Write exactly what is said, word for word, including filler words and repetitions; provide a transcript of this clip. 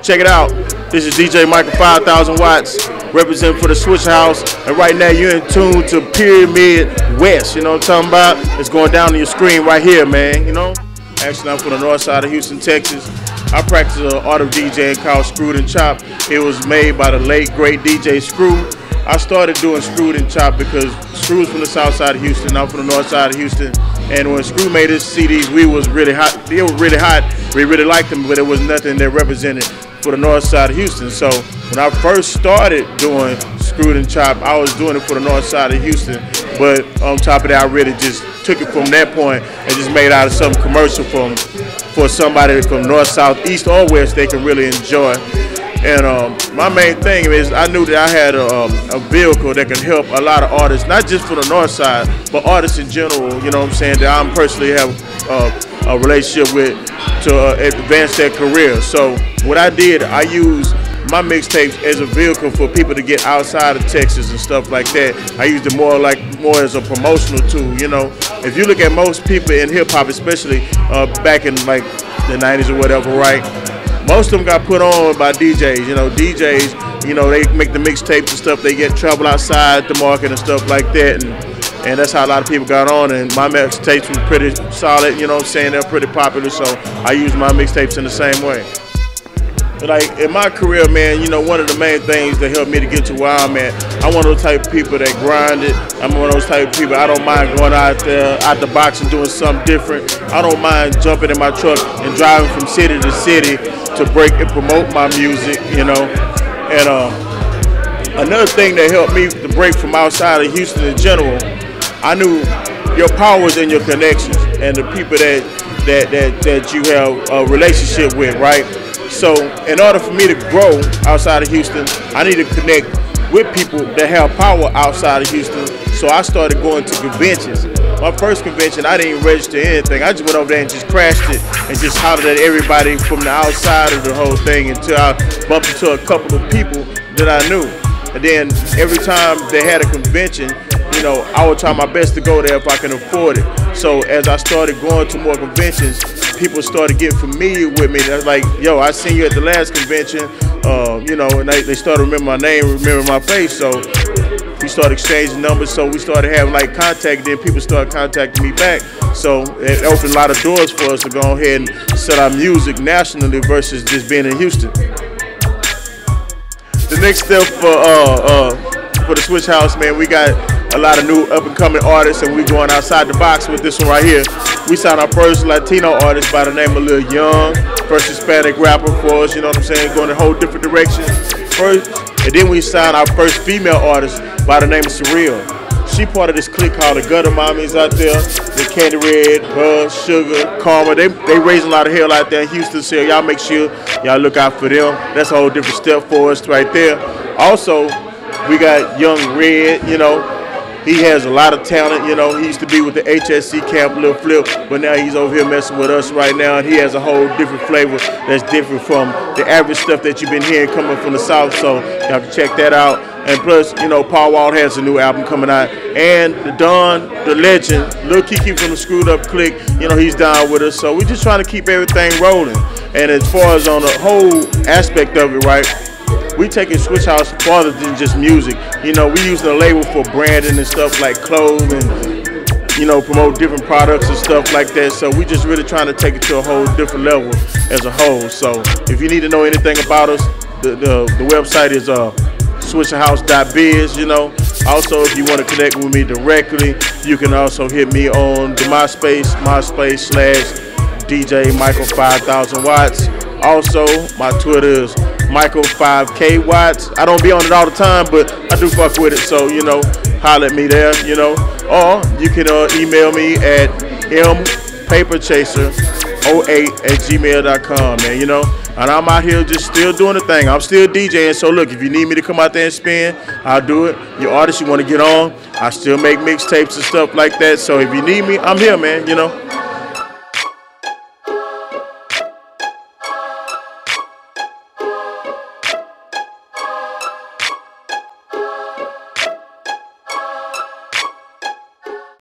Check it out. This is D J Michael five thousand watts, representing for the SwishaHouse. And right now you're in tune to Pyramid West. You know what I'm talking about? It's going down on your screen right here, man. You know? Actually, I'm from the north side of Houston, Texas. I practice an art of DJing called Screwed and Chop. It was made by the late, great D J Screw. I started doing Screwed and Chop because Screw's from the south side of Houston, I'm from the north side of Houston. And when Screw made his C Ds, we was really hot. They were really hot. We really liked them, but there was nothing that represented for the north side of Houston. So when I first started doing Screwed and Chop, I was doing it for the north side of Houston. But on top of that, I really just took it from that point and just made out of something commercial from, for somebody from north, south, east, or west they can really enjoy. And um, my main thing is I knew that I had a, um, a vehicle that can help a lot of artists, not just for the north side, but artists in general, you know what I'm saying, that I personally have uh, a relationship with to uh, advance their career. So what I did, I used my mixtapes as a vehicle for people to get outside of Texas and stuff like that. I used it more like more as a promotional tool, you know. If you look at most people in hip hop, especially uh, back in like the nineties or whatever, right? Most of them got put on by D Js, you know, D Js, you know, they make the mixtapes and stuff, they get travel outside the market and stuff like that, and, and that's how a lot of people got on, and my mixtapes were pretty solid, you know what I'm saying, they're pretty popular, so I use my mixtapes in the same way. Like, in my career, man, you know, one of the main things that helped me to get to where I'm at, I'm one of those type of people that grind it. I'm one of those type of people, I don't mind going out there, out the box and doing something different. I don't mind jumping in my truck and driving from city to city to break and promote my music, you know. And uh, another thing that helped me to break from outside of Houston in general, I knew your power was in your connections and the people that, that, that, that you have a relationship with, right? So in order for me to grow outside of Houston, I need to connect with people that have power outside of Houston. So I started going to conventions. My first convention, I didn't even register anything. I just went over there and just crashed it and just hollered at everybody from the outside of the whole thing until I bumped into a couple of people that I knew. And then every time they had a convention, you know, I would try my best to go there if I can afford it. So as I started going to more conventions, people started getting familiar with me. They're like, yo, I seen you at the last convention, uh, you know, and they, they started remembering my name, remembering my face. So we started exchanging numbers. So we started having like contact. Then people started contacting me back. So it opened a lot of doors for us to go ahead and set our music nationally versus just being in Houston. The next step for uh, uh, for the SwishaHouse, man, we got a lot of new up-and-coming artists, and we going outside the box with this one right here. We signed our first Latino artist by the name of Lil Young, first Hispanic rapper for us, you know what I'm saying, going in a whole different direction. First, and then we signed our first female artist by the name of Surreal. She part of this clique called the Gutter Mommies out there, with Candy Red, Buzz, Sugar, Karma. They, they raising a lot of hell out there in Houston, so y'all make sure y'all look out for them. That's a whole different step for us right there. Also, we got Young Red, you know. He has a lot of talent, you know. He used to be with the H S C camp, Lil Flip, but now he's over here messing with us right now, and he has a whole different flavor that's different from the average stuff that you've been hearing coming from the South, so y'all can check that out. And plus, you know, Paul Wall has a new album coming out, and the Don, the legend, Lil Kiki from the Screwed Up Clique, you know, he's down with us, so we're just trying to keep everything rolling. And as far as on the whole aspect of it, right, we taking SwishaHouse farther than just music. You know, we using a label for branding and stuff like clothes and, you know, promote different products and stuff like that. So we just really trying to take it to a whole different level as a whole. So if you need to know anything about us, the, the, the website is uh, swishahouse dot biz, you know. Also, if you want to connect with me directly, you can also hit me on the MySpace, MySpace slash D J Michael five thousand watts. Also, my Twitter is Michael five K watts. I don't be on it all the time, but I do fuck with it, so, you know, holler at me there, you know. Or you can uh, email me at m paper chaser oh eight at gmail dot com, man, you know. And I'm out here just still doing the thing. I'm still DJing, so look, if you need me to come out there and spin, I'll do it. Your artist you want to get on, I still make mixtapes and stuff like that, so if you need me, I'm here, man, you know.